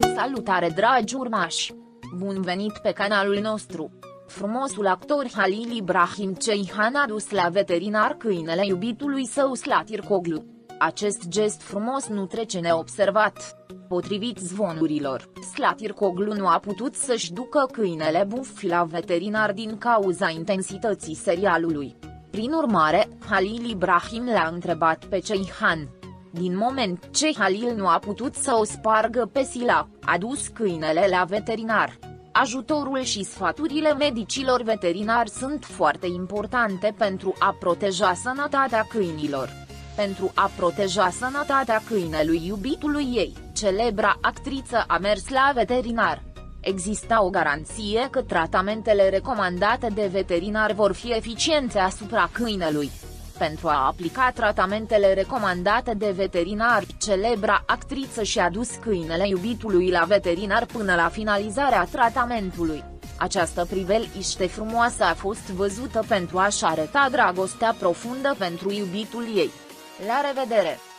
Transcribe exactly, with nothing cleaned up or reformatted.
Salutare dragi urmași! Bun venit pe canalul nostru! Frumosul actor Halil Ibrahim Ceyhan a dus la veterinar câinele iubitului său Slatirkoglu. Acest gest frumos nu trece neobservat. Potrivit zvonurilor, Slatirkoglu nu a putut să-și ducă câinele Buffy la veterinar din cauza intensității serialului. Prin urmare, Halil Ibrahim l-a întrebat pe Ceyhan. Din moment ce Halil nu a putut să o spargă pe Sila, a dus câinele la veterinar. Ajutorul și sfaturile medicilor veterinari sunt foarte importante pentru a proteja sănătatea câinilor. Pentru a proteja sănătatea câinelui iubitului ei, celebra actriță a mers la veterinar. Exista o garanție că tratamentele recomandate de veterinar vor fi eficiente asupra câinelui. Pentru a aplica tratamentele recomandate de veterinar, celebra actriță și-a dus câinele iubitului la veterinar până la finalizarea tratamentului. Această priveliște frumoasă a fost văzută pentru a-și arăta dragostea profundă pentru iubitul ei. La revedere!